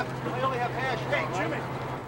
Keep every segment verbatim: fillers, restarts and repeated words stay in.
have, I only have hash. Hey, Jimmy.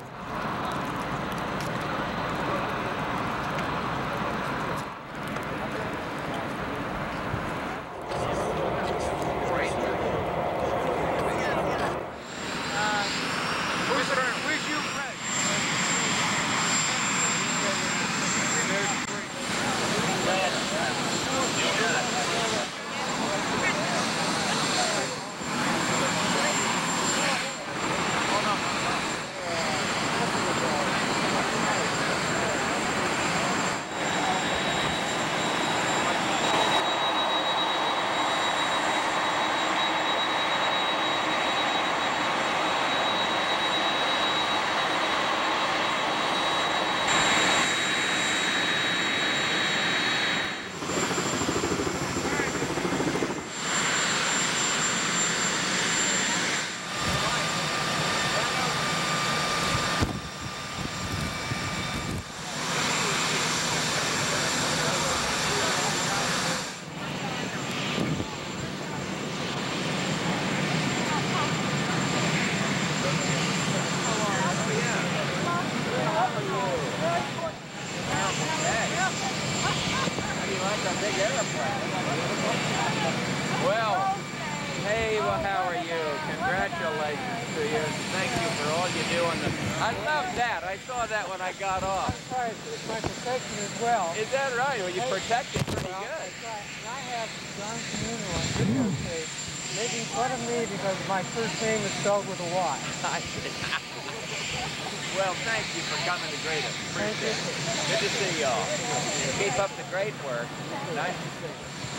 Well, hey, well, how are you? Congratulations to you. Thank you for all you do on the... I love that. I saw that when I got off. I'm sorry, it's my protection as well. Is that right? Well, you Hey, protect it pretty well, good. That's right. And I have John Communo on videotape making fun of me because my first name is spelled with a Y. I see. Well, thank you for coming to greet us. Appreciate it. Good to see y'all. Keep up the great work. Nice to see you.